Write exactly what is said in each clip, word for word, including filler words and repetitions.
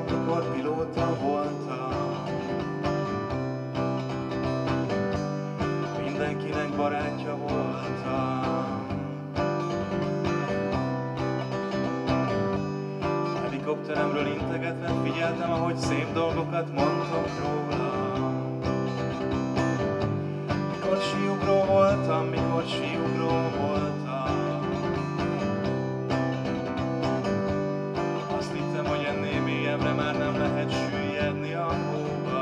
mikor pilóta voltam. Mindenkinek barátja voltam. Helikopteremről integetve figyeltem, ahogy szép dolgokat mondtok róla. Mikor síugró voltam, mikor síugró voltam. Azt hittem, hogy ennél mélyebbre már nem lehet süllyedni a hóba.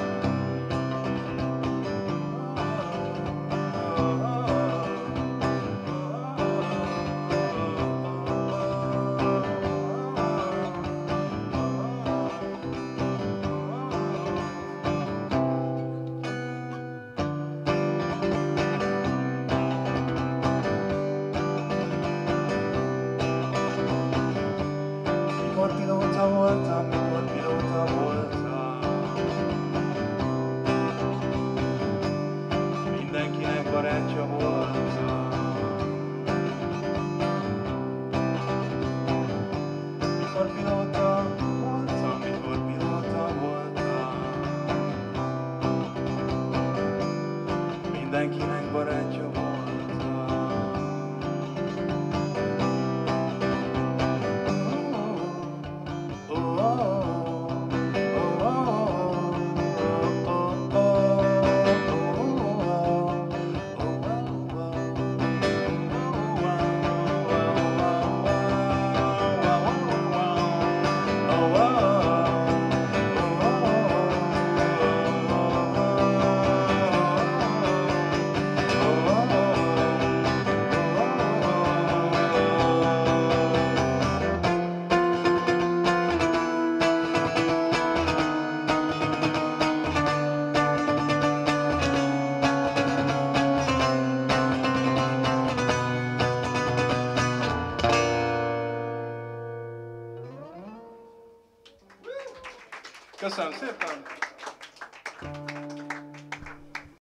Mikor pilóta voltam, mikor pilóta voltam. Mindenkinek barátja voltam. Mikor pilóta voltam, mikor pilóta voltam. Mindenkinek barátja voltam. Köszönöm szépen!